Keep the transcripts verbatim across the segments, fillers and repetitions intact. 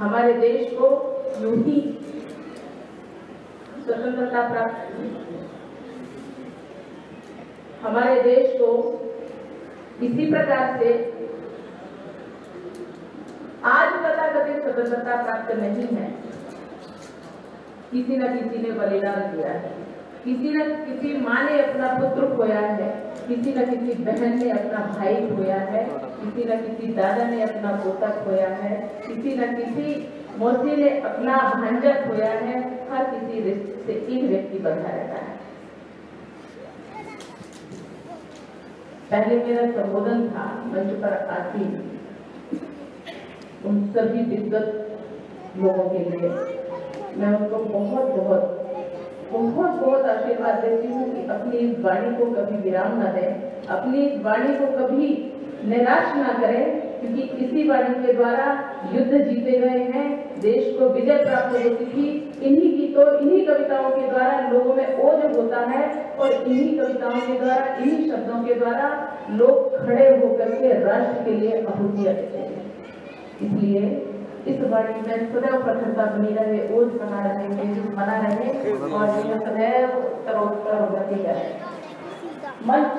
हमारे देश को यूं ही स्वतंत्रता प्राप्त, हमारे देश को इसी प्रकार से आज तथाकथित स्वतंत्रता प्राप्त नहीं है। किसी न किसी ने बलिदान दिया है, किसी न किसी माँ ने अपना पुत्र खोया है, किसी न किसी बहन ने अपना भाई खोया है, किसी न किसी दादा ने अपना पोता खोया है, किसी न किसी मौसी ने अपना भांजा खोया है। हर किसी रिश्ते से एक व्यक्ति बंधा रहता है। पहले मेरा संबोधन था मंच पर आती उन सभी दिग्गज लोगों के लिए मैं उनको बहुत बहुत बहुत बहुत आशीर्वाद देती हूँ कि अपनी इस वाणी को कभी विराम न दें, अपनी इस वाणी को कभी निराश ना करें, क्योंकि इसी वाणी के द्वारा युद्ध जीते गए हैं, देश को विजय प्राप्त होती थी। इन्हीं गीतों, इन्हीं कविताओं के द्वारा लोगों में ओज होता है और इन्हीं कविताओं के द्वारा, इन्हीं शब्दों के द्वारा लोग खड़े होकर के राष्ट्र के लिए आहुतियां देते हैं। इसलिए इस वाणी में सदैव प्रखरता बनी रहे, ओज बना रहे, तेजस बना रहे और यह सदैव उत्तरोत्तर उन्नति करे। मंच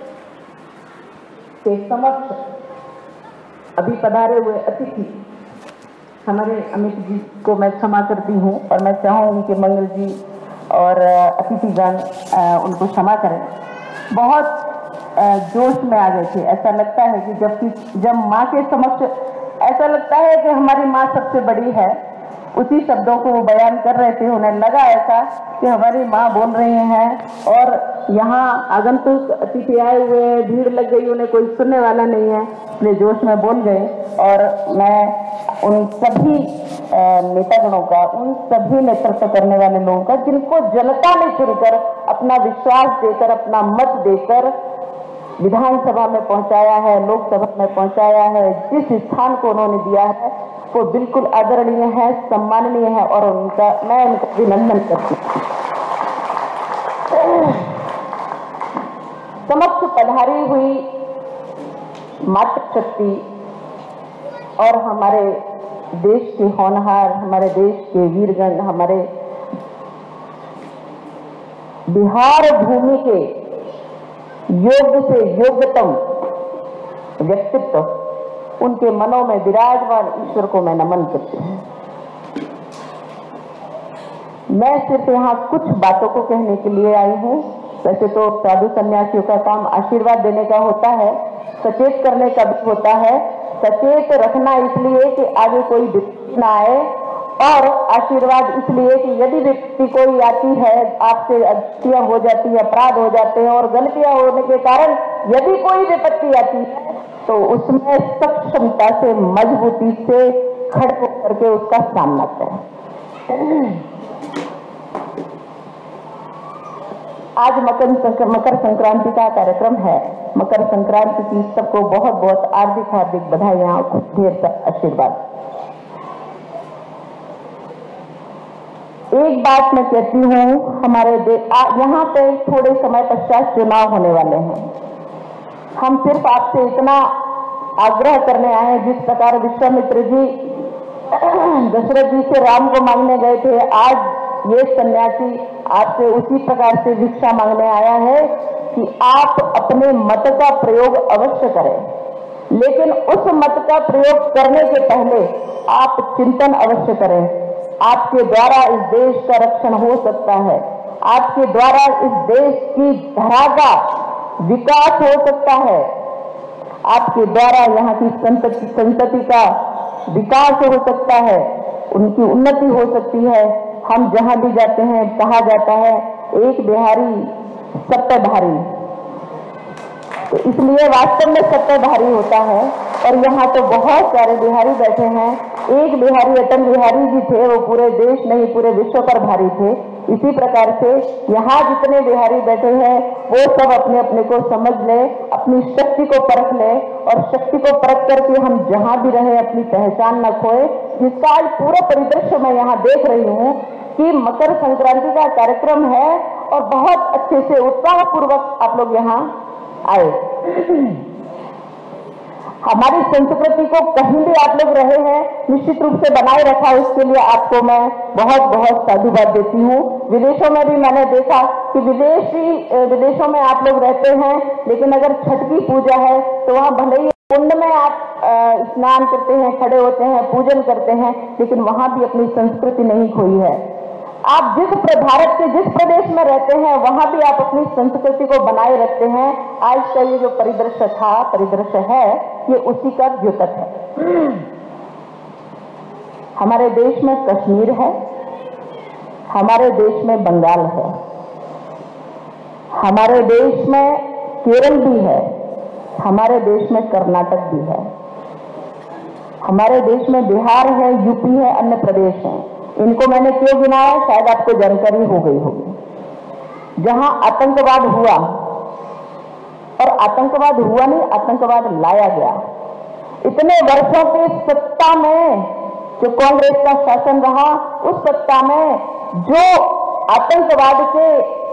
के समक्ष अभी पधारे हुए अतिथि हमारे अमित जी को मैं क्षमा करती हूँ और मैं चाहूँगी कि मंगल जी और अतिथिगण उनको क्षमा करें। बहुत जोश में आ गए थे। ऐसा लगता है कि जब जब माँ के समक्ष ऐसा लगता है कि हमारी माँ सबसे बड़ी है, उसी शब्दों को वो बयान कर रहे थे। उन्हें लगा ऐसा कि हमारी माँ बोल रही हैं और यहाँ आगंतुक अतिथि आए हुए, भीड़ लग गई, उन्हें कोई सुनने वाला नहीं है, इसलिए जोश में बोल गए। और मैं उन सभी नेतागणों का, उन सभी नेतृत्व करने वाले लोगों का जिनको जनता ने चुनकर अपना विश्वास देकर, अपना मत देकर विधानसभा में पहुंचाया है, लोकसभा में पहुंचाया है, जिस स्थान को उन्होंने दिया है वो बिल्कुल आदरणीय है, सम्माननीय है और उनका मैं उनका अभिनंदन करती हूँ। समक्ष पधारी हुई मातृशक्ति और हमारे देश के होनहार, हमारे देश के वीरगण, हमारे बिहार भूमि के योग्य से योग्यतम व्यक्तित्व, उनके मनों में विराजमान ईश्वर को मैं नमन करती हूँ। मैं सिर्फ यहाँ कुछ बातों को कहने के लिए आई हूँ। वैसे तो साधु सन्यासियों का काम आशीर्वाद देने का होता है, सचेत करने का भी होता है। सचेत रखना इसलिए कि आगे कोई विपत्ति ना आए, और आशीर्वाद इसलिए कि यदि व्यक्ति कोई आती है, आपसे गलतियां हो जाती है, अपराध हो जाते हैं और गलतियां होने के कारण यदि कोई विपत्ति आती है तो उसमें सक्षमता से, मजबूती से खड़े होकर के उसका सामना करें। आज मकर मकर संक्रांति का कार्यक्रम है। मकर संक्रांति की सबको बहुत बहुत हार्दिक हार्दिक बधाइयां, ढेर सारा आशीर्वाद। एक बात मैं कहती हूँ, हमारे यहाँ पे थोड़े समय पश्चात चुनाव होने वाले हैं। हम सिर्फ आपसे इतना आग्रह करने आए हैं, जिस प्रकार विश्वामित्र जी दशरथ जी से राम को मांगने गए थे, आज ये सन्यासी आपसे उसी प्रकार से भिक्षा मांगने आया है कि आप अपने मत का प्रयोग अवश्य करें, लेकिन उस मत का प्रयोग करने के पहले आप चिंतन अवश्य करें। आपके द्वारा इस देश का रक्षण हो सकता है, आपके द्वारा इस देश की धरा का विकास हो सकता है, आपके द्वारा यहाँ की संतति संतति का विकास हो सकता है, उनकी उन्नति हो सकती है। हम जहाँ भी जाते हैं कहा जाता है एक बिहारी सत्ताधारी, तो इसलिए वास्तव में सत्ताधारी होता है। और यहाँ तो बहुत सारे बिहारी बैठे हैं। एक बिहारी अटल बिहारी जी थे, वो पूरे देश नहीं पूरे विश्व पर भारी थे। इसी प्रकार से यहाँ जितने बिहारी बैठे हैं वो सब अपने अपने को समझ ले, अपनी शक्ति को परख ले, और शक्ति को परख करके हम जहाँ भी रहे अपनी पहचान न खोए। जिसका आज पूरा परिदृश्य मैं यहाँ देख रही हूँ कि मकर संक्रांति का कार्यक्रम है और बहुत अच्छे से उत्साह पूर्वक आप लोग यहाँ आए। हमारी संस्कृति को कहीं भी आप लोग रहे हैं निश्चित रूप से बनाए रखा, उसके लिए आपको मैं बहुत बहुत साधुवाद देती हूँ। विदेशों में भी मैंने देखा कि विदेशी विदेशों में आप लोग रहते हैं, लेकिन अगर छठ की पूजा है तो वहाँ भले ही कुंड में आप स्नान करते हैं, खड़े होते हैं, पूजन करते हैं, लेकिन वहाँ भी अपनी संस्कृति नहीं खोई है। आप जिस भारत के जिस प्रदेश में रहते हैं वहां भी आप अपनी संस्कृति को बनाए रखते हैं। आज का ये जो परिदृश्य था, परिदृश्य है, ये उसी का द्योतक है। हमारे देश में कश्मीर है, हमारे देश में बंगाल है, हमारे देश में केरल भी है, हमारे देश में कर्नाटक भी है, हमारे देश में बिहार है, यूपी है, अन्य प्रदेश हैं। इनको मैंने क्यों गिनाया, शायद आपको जानकारी हो गई होगी। जहां आतंकवाद हुआ, और आतंकवाद हुआ नहीं, आतंकवाद लाया गया। इतने वर्षों की सत्ता में जो कांग्रेस का शासन रहा, उस सत्ता में जो आतंकवाद के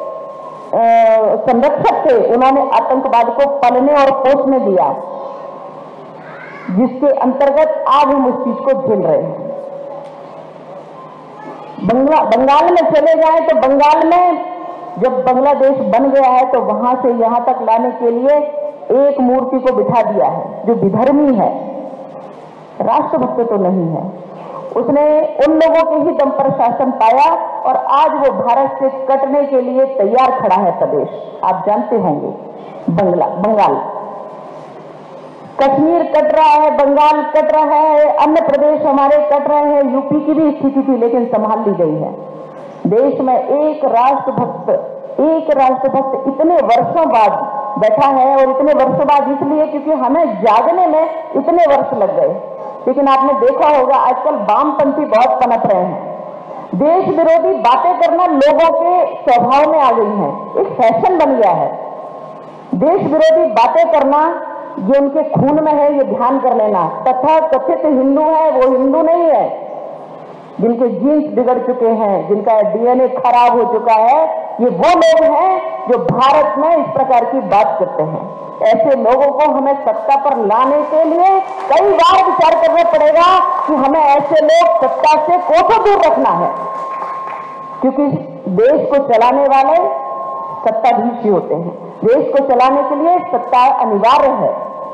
संरक्षक थे, उन्होंने आतंकवाद को पलने और पोषने दिया, जिसके अंतर्गत आज हम उस चीज को झेल रहे हैं। बंगला बंगाल में चले जाएं तो बंगाल में जब बांग्लादेश बन गया है तो वहां से यहां तक लाने के लिए एक मूर्ति को बिठा दिया है जो विधर्मी है, राष्ट्रभक्त तो नहीं है। उसने उन लोगों के ही दम पर शासन पाया और आज वो भारत से कटने के लिए तैयार खड़ा है प्रदेश। आप जानते होंगे बंगला बंगाल कश्मीर कट रहा है, बंगाल कट रहा है, अन्य प्रदेश हमारे कट रहे हैं। यूपी की भी स्थिति थी लेकिन संभाल ली गई है। देश में एक राष्ट्रभक्त एक राष्ट्रभक्त इतने वर्षों बाद बैठा है, और इतने वर्षों बाद इसलिए क्योंकि हमें जागने में इतने वर्ष लग गए। लेकिन आपने देखा होगा आजकल वामपंथी बहुत पनप रहे हैं। देश विरोधी बातें करना लोगों के स्वभाव में आ गई है, एक फैशन बन गया है। देश विरोधी बातें करना ये उनके खून में है, ये ध्यान कर लेना। तथा कथित हिंदू है वो हिंदू नहीं है, जिनके जीन्स बिगड़ चुके हैं, जिनका डीएनए खराब हो चुका है, ये वो लोग हैं जो भारत में इस प्रकार की बात करते हैं। ऐसे लोगों को हमें सत्ता पर लाने के लिए कई बार विचार करना पड़ेगा कि हमें ऐसे लोग सत्ता से कोसों दूर रखना है, क्योंकि देश को चलाने वाले सत्ताधीश ही होते हैं। देश को चलाने के लिए सत्ता अनिवार्य है।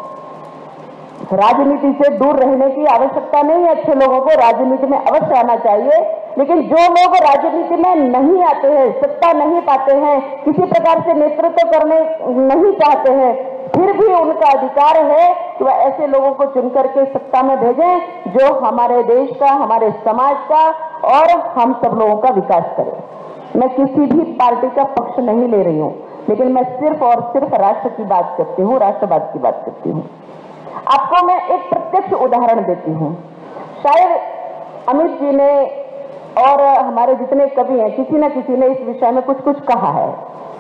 राजनीति से दूर रहने की आवश्यकता नहीं है। अच्छे लोगों को राजनीति में अवश्य आना चाहिए, लेकिन जो लोग राजनीति में नहीं आते हैं, सत्ता नहीं पाते हैं, किसी प्रकार से नेतृत्व करने नहीं चाहते हैं, फिर भी उनका अधिकार है कि वह ऐसे लोगों को चुन करके सत्ता में भेजें जो हमारे देश का, हमारे समाज का और हम सब लोगों का विकास करें। मैं किसी भी पार्टी का पक्ष नहीं ले रही हूँ, लेकिन मैं सिर्फ और सिर्फ राष्ट्र की बात करती हूँ, राष्ट्रवाद की बात करती हूँ। आपको मैं एक प्रत्यक्ष उदाहरण देती हूँ। शायद अमित जी ने और हमारे जितने कवि हैं, किसी न किसी ने इस विषय में कुछ कुछ कहा है।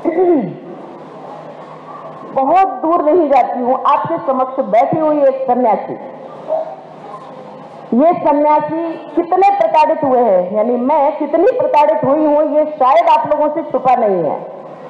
बहुत दूर नहीं जाती हूँ, आपके समक्ष बैठी हुई एक सन्यासी, ये सन्यासी कितने प्रताड़ित हुए हैं, यानी मैं कितनी प्रताड़ित हुई हूँ, ये शायद आप लोगों से छुपा नहीं है।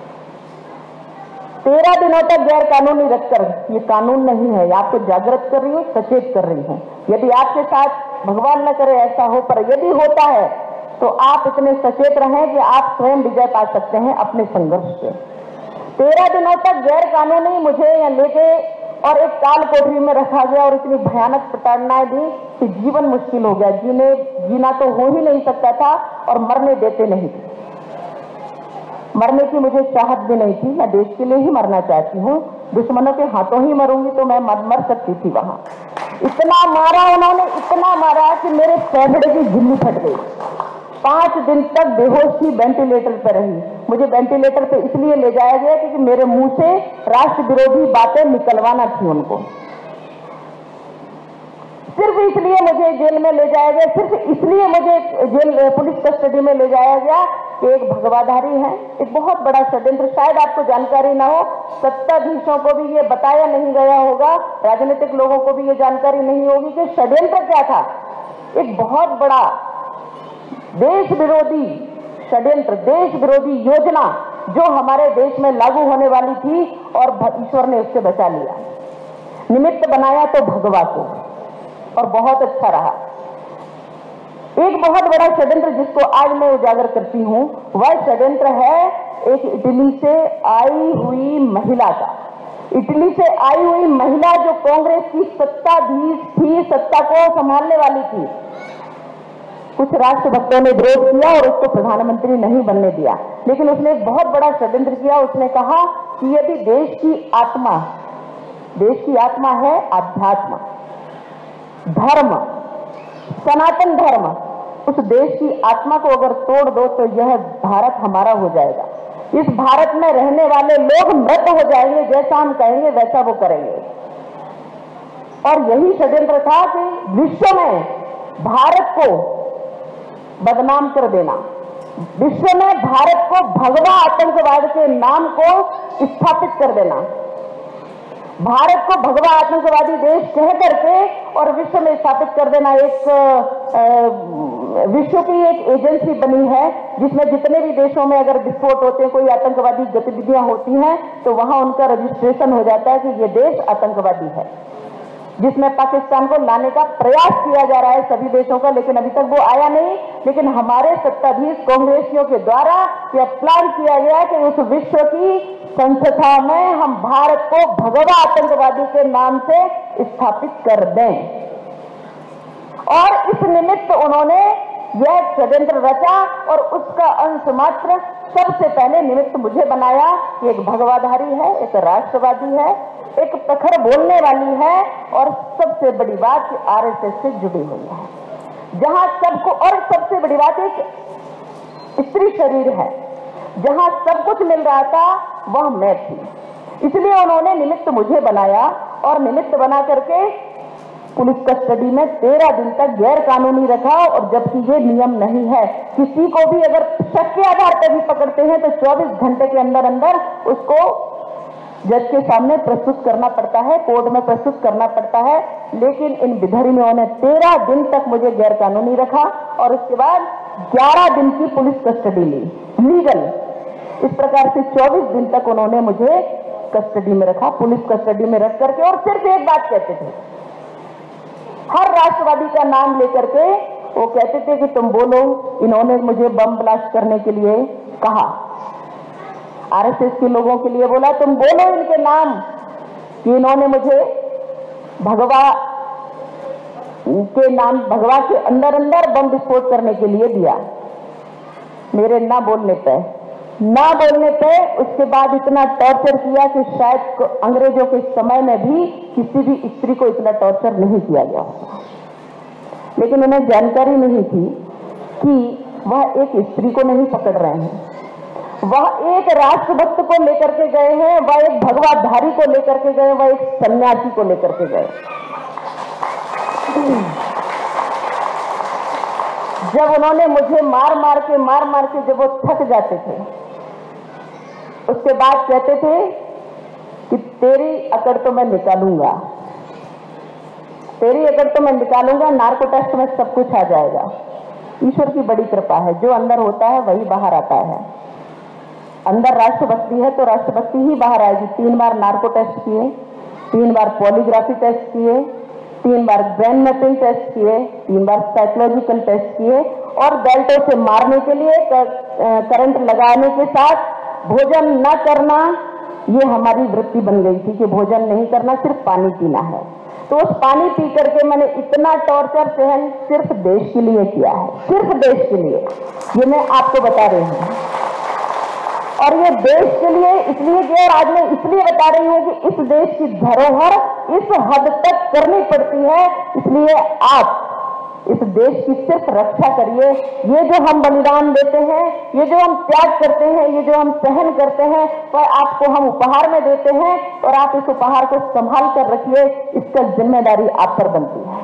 तेरह दिनों तक गैर कानूनी रखकर, ये कानून नहीं है, आपको जागृत कर रही हूँ, सचेत कर रही हूँ। यदि आपके साथ भगवान न करे ऐसा हो, पर यदि होता है तो आप इतने सचेत रहें कि आप स्वयं विजय पा सकते हैं अपने संघर्ष से। तेरह दिनों तक गैर कानूनी मुझे यहाँ लेके और एक काल कोठरी में रखा गया और इतनी भयानक प्रताड़नाएं दी कि जीवन मुश्किल हो गया। जीने जीना तो हो ही नहीं सकता था और मरने देते नहीं थे। मरने की मुझे चाहत भी नहीं थी, मैं देश के लिए ही मरना चाहती हूँ। दुश्मनों के हाथों ही मरूंगी तो मैं मर मर सकती थी वहां। इतना मारा उन्होंने, इतना मारा कि मेरे फेफड़े की झिल्ली फट गई। पांच दिन तक बेहोश थी, वेंटिलेटर पर रही। मुझे वेंटिलेटर पे इसलिए ले जाया गया क्योंकि मेरे मुंह से राष्ट्र विरोधी बातें निकलवाना थी उनको। सिर्फ इसलिए मुझे जेल में ले जाया गया, सिर्फ इसलिए मुझे जेल पुलिस कस्टडी में ले जाया गया कि एक भगवाधारी है। एक बहुत बड़ा षड्यंत्र, शायद आपको जानकारी ना हो, सत्ताधीशों को भी ये बताया नहीं गया होगा, राजनीतिक लोगों को भी ये जानकारी नहीं होगी कि षड्यंत्र क्या था। एक बहुत बड़ा देश विरोधी षड्यंत्र, देश विरोधी योजना जो हमारे देश में लागू होने वाली थी और ईश्वर ने उससे बचा लिया। निमित्त बनाया तो भगवा को, और बहुत अच्छा रहा। एक बहुत बड़ा षड्यंत्र जिसको आज मैं उजागर करती हूं, वह षड्यंत्र है एक इटली से आई हुई महिला का। इटली से आई हुई महिला जो कांग्रेस की सत्ताधीश थी, सत्ता को संभालने वाली थी, कुछ राष्ट्रभक्तों ने विरोध किया और उसको प्रधानमंत्री नहीं बनने दिया, लेकिन उसने एक बहुत बड़ा षड्यंत्र किया। उसने कहा कि यदि देश की आत्मा, देश की आत्मा है आध्यात्म, धर्म, सनातन धर्म, उस देश की आत्मा को अगर तोड़ दो तो यह भारत हमारा हो जाएगा। इस भारत में रहने वाले लोग मृत हो जाएंगे, जैसा हम कहेंगे वैसा वो करेंगे। और यही षड्यंत्र था कि विश्व में भारत को बदनाम कर देना, विश्व में भारत को भगवा आतंकवाद के नाम को स्थापित कर देना, भारत को भगवा आतंकवादी देश कह करके और विश्व में स्थापित कर देना। एक विश्व की एक एजेंसी बनी है जिसमें जितने भी देशों में अगर विस्फोट होते हैं, कोई आतंकवादी गतिविधियां होती हैं, तो वहां उनका रजिस्ट्रेशन हो जाता है कि ये देश आतंकवादी है, जिसमें पाकिस्तान को लाने का प्रयास किया जा रहा है सभी देशों का, लेकिन अभी तक वो आया नहीं। लेकिन हमारे सत्ताधीश कांग्रेसियों के द्वारा यह प्लान किया गया कि उस विश्व की संस्था में हम भारत को भगवा आतंकवादी के नाम से स्थापित कर दें। और इस निमित्त उन्होंने यह षड्यंत्र रचा और उसका अंश मात्र सबसे पहले निमित्त मुझे बनाया कि एक भगवाधारी है, एक राष्ट्रवादी है, एक प्रखर बोलने वाली है, और सबसे बड़ी बात कि आरएसएस से जुड़ी हुई है, जहां सबको, और सबसे बड़ी बात एक स्त्री शरीर है, जहां सब कुछ मिल रहा था वह मैं थी। इसलिए उन्होंने निमित्त मुझे बनाया और निमित्त बना करके पुलिस कस्टडी में तेरह दिन तक गैर कानूनी रखा। और जबकि ये नियम नहीं है, किसी को भी अगर शक के आधार पर भी पकड़ते हैं तो चौबीस घंटे के अंदर अंदर उसको जज के सामने प्रस्तुत करना पड़ता है, कोर्ट में प्रस्तुत करना पड़ता है। लेकिन इन विधर्मियों ने तेरह दिन तक मुझे गैर कानूनी रखा और उसके बाद ग्यारह दिन की पुलिस कस्टडी ली, लीगल। इस प्रकार से चौबीस दिन तक उन्होंने मुझे कस्टडी में रखा, पुलिस कस्टडी में रख करके। और सिर्फ एक बात कहते थे, हर राष्ट्रवादी का नाम लेकर के वो कहते थे कि तुम बोलो। इन्होंने मुझे बम ब्लास्ट करने के लिए कहा, आरएसएस के लोगों के लिए बोला तुम बोलो इनके नाम, कि इन्होंने मुझे भगवा के नाम, भगवा के अंदर अंदर बम विस्फोट करने के लिए दिया। मेरे ना बोलने पे ना बोलने पे उसके बाद इतना टॉर्चर किया कि शायद अंग्रेजों के समय में भी किसी भी स्त्री को इतना टॉर्चर नहीं किया गया। लेकिन उन्हें जानकारी नहीं थी कि वह एक स्त्री को नहीं पकड़ रहे हैं, वह एक राष्ट्रभक्त को लेकर के गए हैं, वह एक भगवाधारी को लेकर के गए, वह एक सन्यासी को लेकर के गए। जब उन्होंने मुझे मार मार के मार मार के जब वो थक जाते थे, उसके बाद कहते थे कि तेरी अकड़ तो मैं निकालूंगा, तेरी अकड़ तो मैं निकालूंगा, नार्को टेस्ट में सब कुछ आ जाएगा। ईश्वर की बड़ी कृपा है, जो अंदर होता है वही बाहर आता है। अंदर राष्ट्रभक्ति है तो राष्ट्रभक्ति ही बाहर आएगी। तीन बार नार्को टेस्ट किए, तीन बार पॉलीग्राफी टेस्ट किए, तीन बार ब्रेन मैपिंग टेस्ट किए, तीन बार साइकोलॉजिकल टेस्ट किए, और बेल्टों से मारने के लिए, करंट लगाने के साथ भोजन न करना, ये हमारी वृत्ति बन गई थी कि भोजन नहीं करना, सिर्फ पानी पीना है। तो उस पानी पी करके मैंने इतना टॉर्चर सहन सिर्फ देश के लिए किया है, सिर्फ देश के लिए। ये मैं आपको बता रही हूँ, और ये देश के लिए इसलिए किया, और आज मैं इसलिए बता रही हूँ कि इस देश की धरोहर इस हद तक करनी पड़ती है। इसलिए आप इस देश की सिर्फ रक्षा करिए। ये जो हम बलिदान देते हैं, ये जो हम त्याग करते हैं, ये जो हम सहन करते हैं, वह आपको हम उपहार में देते हैं, और आप इस उपहार को संभाल कर रखिए। इसका जिम्मेदारी आप पर बनती है।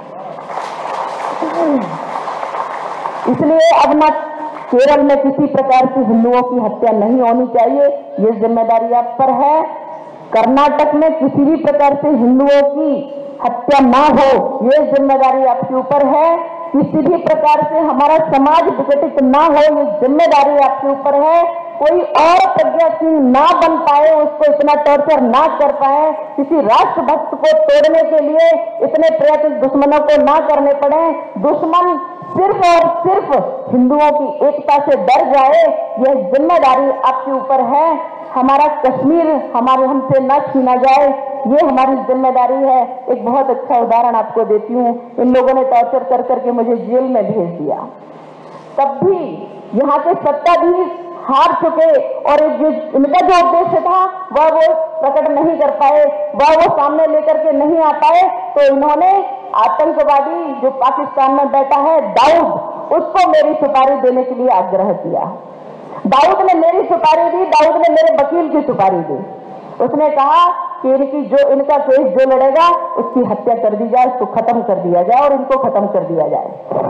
इसलिए अब ना केरल में किसी प्रकार की हिंदुओं की हत्या नहीं होनी चाहिए, ये जिम्मेदारी आप पर है। कर्नाटक में किसी भी प्रकार से हिंदुओं की हत्या ना हो, ये जिम्मेदारी आपके ऊपर है। किसी भी प्रकार से हमारा समाज विघटित ना हो, ये जिम्मेदारी आपके ऊपर है। कोई और प्रज्ञा सिंह ना बन पाए, उसको इतना टॉर्चर ना कर पाए, किसी राष्ट्रभक्त को तोड़ने के लिए इतने प्रयत्न दुश्मनों को ना करने पड़े, दुश्मन सिर्फ और सिर्फ हिंदुओं की एकता से डर जाए, यह जिम्मेदारी आपके ऊपर है। हमारा कश्मीर हमारे हमसे न छीना जाए, ये हमारी जिम्मेदारी है। एक बहुत अच्छा उदाहरण आपको देती हूँ। इन लोगों ने टॉर्चर कर करके मुझे जेल में भेज दिया, तब भी यहाँ के सत्ताधीश हार चुके और इनका जो उद्देश्य था वह वो प्रकट नहीं कर पाए, वह वो सामने लेकर के नहीं आ पाए, तो इन्होंने आतंकवादी जो पाकिस्तान में बैठा है दाऊद, उसको मेरी सुपारी देने के लिए आग्रह किया। दाऊद ने मेरी सुपारी दी, दाऊद ने मेरे वकील की सुपारी दी। उसने कहा कि इनकी जो इनका केस जो लड़ेगा उसकी हत्या कर दी जाए, उसको खत्म कर दिया जाए और इनको खत्म कर दिया जाए।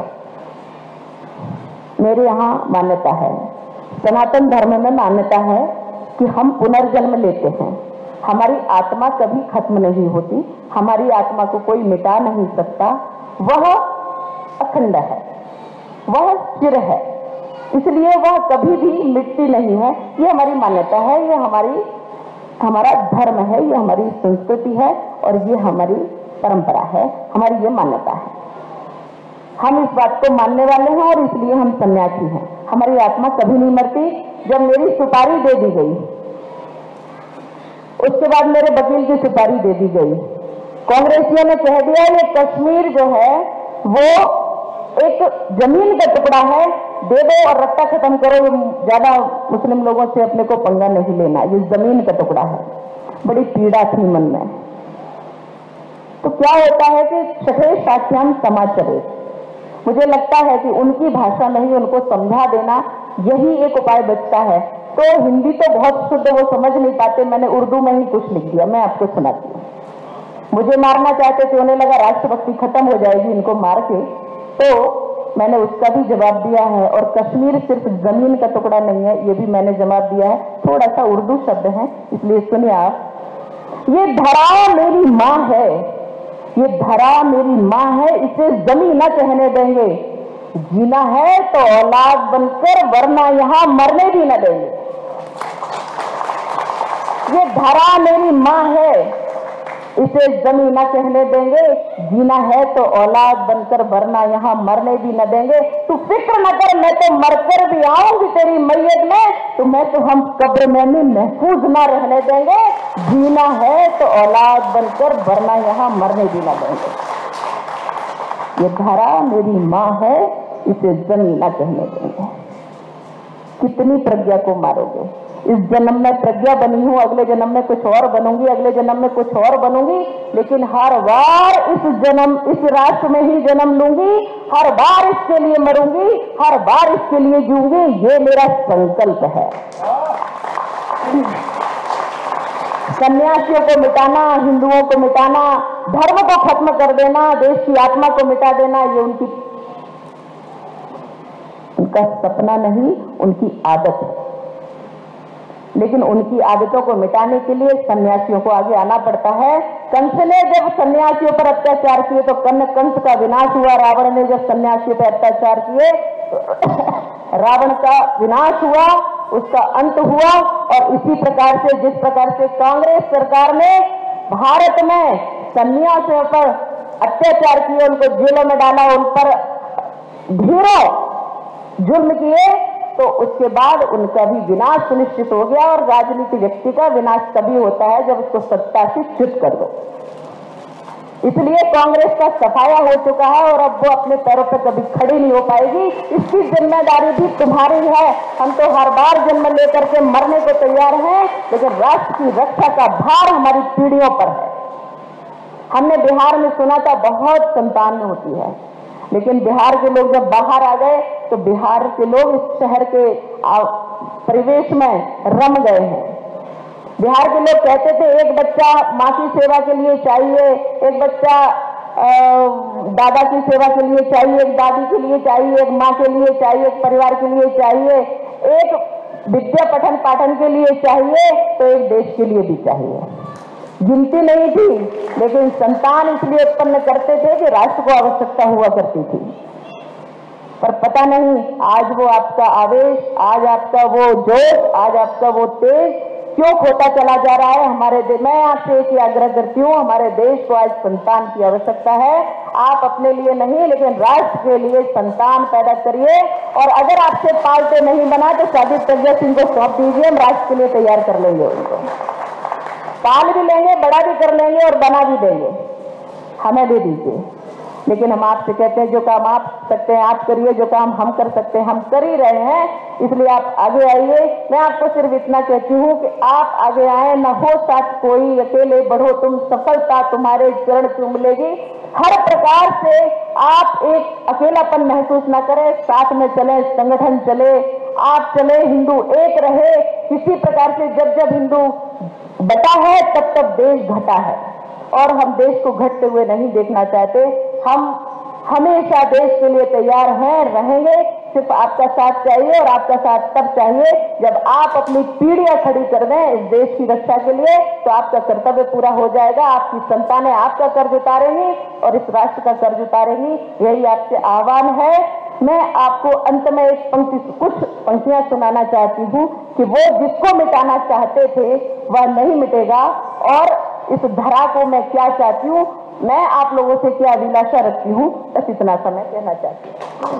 मेरे यहाँ मान्यता है, सनातन धर्म में मान्यता है कि हम पुनर्जन्म लेते हैं। हमारी आत्मा कभी खत्म नहीं होती, हमारी आत्मा को कोई मिटा नहीं सकता, वह अखंड है, वह स्थिर है, इसलिए वह कभी भी मिटती नहीं है। ये हमारी मान्यता है, ये हमारी हमारा धर्म है, ये हमारी संस्कृति है और ये हमारी परंपरा है, हमारी ये मान्यता है। हम इस बात को मानने वाले हैं और इसलिए हम सन्यासी हैं। हमारी आत्मा कभी नहीं मरती। जब मेरी सुपारी दे दी गई, उसके बाद मेरे वकील की सुपारी दे दी गई, कांग्रेसियों ने कह दिया ये कश्मीर जो है वो एक जमीन का टुकड़ा है, दे दो और रट्टा खत्म करो, ज्यादा मुस्लिम लोगों से अपने को पंगा नहीं लेना, ये जमीन का टुकड़ा है। बड़ी पीड़ा थी मन में। तो क्या होता है कि छठे साख्याम समाचरे, मुझे लगता है कि उनकी भाषा में ही उनको समझा देना यही एक उपाय बचता है। तो हिंदी तो बहुत शुद्ध वो समझ नहीं पाते, मैंने उर्दू में ही कुछ लिख दिया, मैं आपको सुनाती हूँ। मुझे मारना चाहते थे, उन्हें लगा राष्ट्रभक्ति खत्म हो जाएगी इनको मार के, तो मैंने उसका भी जवाब दिया है। और कश्मीर सिर्फ जमीन का टुकड़ा नहीं है, ये भी मैंने जवाब दिया है। थोड़ा सा उर्दू शब्द है, इसलिए सुनिए आप। ये धरा मेरी माँ है, ये धरा मेरी माँ है, इसे जमीन न कहने देंगे। जीना है तो औलाद बनकर, वरना यहाँ मरने भी न देंगे। ये धरा मेरी माँ है, इसे जमीन न कहने देंगे। जीना है तो औलाद बनकर, वरना यहाँ मरने भी न देंगे। तू फिक्र न कर, मैं तो मरकर भी आऊंगी तेरी मैयत में, तो मैं तो हम कब्र में भी महफूज न रहने देंगे। जीना है तो औलाद बनकर, वरना यहाँ मरने भी न देंगे। ये धरा मेरी माँ है, इसे जमीन न कहने देंगे। कितनी प्रज्ञा को मारोगे? इस जन्म में प्रज्ञा बनी हूं, अगले जन्म में कुछ और बनूंगी, अगले जन्म में कुछ और बनूंगी, लेकिन हर बार इस जन्म इस राष्ट्र में ही जन्म लूंगी, हर बार इसके लिए मरूंगी, हर बार इसके लिए जीऊंगी। ये मेरा संकल्प है। सन्यासियों को मिटाना, हिंदुओं को मिटाना, धर्म को खत्म कर देना, देश की आत्मा को मिटा देना, ये उनकी उनका सपना नहीं, उनकी आदत है। लेकिन उनकी आदतों को मिटाने के लिए सन्यासियों को आगे आना पड़ता है। कंस ने जब सन्यासियों पर अत्याचार किए तो कन्न कंस का विनाश हुआ। रावण ने जब सन्यासियों पर अत्याचार किए तो रावण का विनाश हुआ, उसका अंत हुआ। और इसी प्रकार से, जिस प्रकार से कांग्रेस सरकार ने भारत में सन्यासियों पर अत्याचार किए, उनको जेलों में डाला, उन पर ढेरों जुल्म किए, तो उसके बाद उनका भी विनाश सुनिश्चित हो गया। और राजनीतिक व्यक्ति का विनाश तभी होता है जब उसको सत्ता से च्युत कर दो। इसलिए कांग्रेस का सफाया हो चुका है और अब वो अपने पैरों पर कभी खड़ी नहीं हो पाएगी। इसकी जिम्मेदारी भी तुम्हारी है। हम तो हर बार जन्म लेकर के मरने को तैयार हैं, लेकिन राष्ट्र की रक्षा का भार हमारी पीढ़ियों पर है। हमने बिहार में सुना था बहुत संतान होती है, लेकिन बिहार के लोग जब बाहर आ गए तो बिहार के लोग इस शहर के परिवेश में रम गए हैं। बिहार के लोग कहते थे एक बच्चा माँ की सेवा के लिए चाहिए, एक बच्चा दादा की सेवा के लिए चाहिए, एक दादी के लिए चाहिए, एक माँ के लिए चाहिए, एक परिवार के लिए चाहिए, एक विद्या पठन पाठन के लिए चाहिए, तो एक देश के लिए भी चाहिए। गिनती नहीं थी, लेकिन संतान इसलिए उत्पन्न करते थे कि राष्ट्र को आवश्यकता हुआ करती थी। पर पता नहीं आज वो आपका आवेश, आज आपका वो जोश, आज आपका वो तेज क्यों खोता चला जा रहा है। हमारे देश, मैं आपसे एक ही आग्रह करती हूँ, हमारे देश को आज संतान की आवश्यकता है। आप अपने लिए नहीं लेकिन राष्ट्र के लिए संतान पैदा करिए, और अगर आपसे पालते नहीं बना तो साजिद प्रज्ञा सिंह को सौंप दीजिए, हम राष्ट्र के लिए तैयार कर लेंगे। उनको पाल भी लेंगे, बड़ा भी कर लेंगे और बना भी देंगे, हमें दे दीजिए। लेकिन हम आपसे कहते हैं जो काम आप सकते हैं आप करिए, जो काम हम कर सकते हैं हम कर ही रहे हैं, इसलिए आप आगे आइए। मैं आपको सिर्फ इतना कहती हूँ कि आप आगे आए, न हो साथ कोई, अकेले बढ़ो तुम, सफलता तुम्हारे चरण चूम लेगी। हर प्रकार से आप एक अकेलापन महसूस न करें, साथ में चले, संगठन चले, आप चले, हिंदू एक रहे। किसी प्रकार से जब जब हिंदू बटा है तब तब देश घटा है, और हम देश को घटते हुए नहीं देखना चाहते। हम हमेशा देश के लिए तैयार हैं, रहेंगे। सिर्फ आपका साथ चाहिए, और आपका साथ तब चाहिए जब आप अपनी पीढ़ियां खड़ी कर दें इस देश की रक्षा के लिए, तो आपका कर्तव्य पूरा हो जाएगा। आपकी संतानें आपका कर्ज उतारेंगी और इस राष्ट्र का कर्ज उतारेंगी। यही आपसे आह्वान है। मैं आपको अंत में एक पंक्ति, कुछ पंक्तियां सुनाना चाहती हूँ कि वो जिसको मिटाना चाहते थे वह नहीं मिटेगा, और इस धरा को मैं क्या चाहती हूँ, मैं आप लोगों से क्या अभिलाषा रखती हूँ, बस इतना समय कहना चाहती हूँ।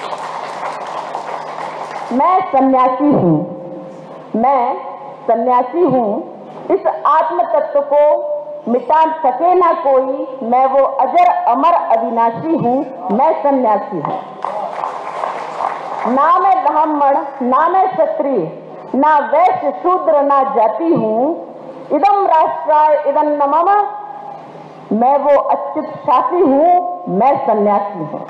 मैं सन्यासी हूँ, मैं सन्यासी हूँ, इस आत्म तत्व को मिटा सके ना कोई, मैं वो अजर अमर अविनाशी हूँ, मैं सन्यासी हूँ। ना मैं ब्राह्मण, ना मैं क्षत्रिय, ना वैश्य शूद्र, ना जाति हूँ। इदम राष्ट्राय इदं न मम, मैं वो अच्युत शासी हूँ, मैं सन्यासी हूँ।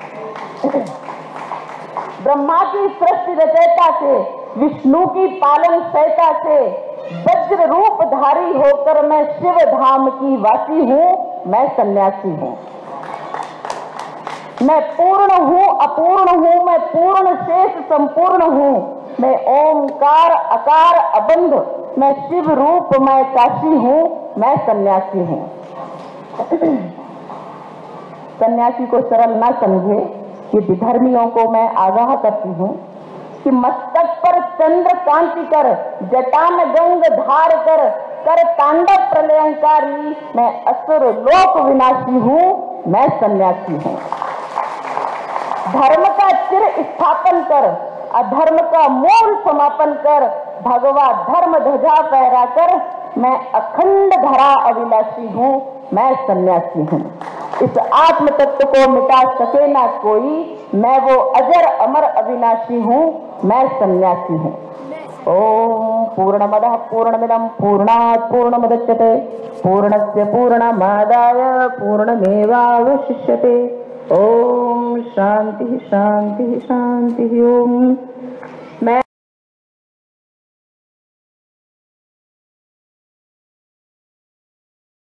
ब्रह्मा की सृष्टि रचयिता से, विष्णु की पालन सहिता से, वज्र रूप धारी होकर मैं शिव धाम की वासी हूँ, मैं सन्यासी हूँ। मैं पूर्ण हूँ, अपूर्ण हूँ, मैं पूर्ण शेष संपूर्ण हूँ, मैं ओंकार अकार अबंध, मैं शिव रूप मैं काशी हूँ, मैं सन्यासी हूँ। सन्यासी को सरल ना समझे, ये विधर्मियों को मैं आगाह करती हूँ कि मस्तक पर चंद्र कांति कर, जटा में गंग धार कर, कर तांडव प्रलयंकारी, मैं असुर लोक विनाशी हूँ, मैं सन्यासी हूँ। धर्म का चिर स्थापन कर, अधर्म का मूल समापन कर, भगवा धर्म ध्वजा फहरा कर, मैं अखंड धरा अविनाशी हूँ, मैं सन्यासी हूँ। इस आत्म तत्व को मिटा सके ना कोई, मैं वो अजर अमर अविनाशी हूँ, मैं सन्यासी हूँ। ओम पूर्णमदः पूर्णमिदं पूर्णात् पूर्णमुदच्यते पूर्णस्य पूर्णमादाय पूर्णमेवावशिष्यते। ओम शांति शांति शांति। ओम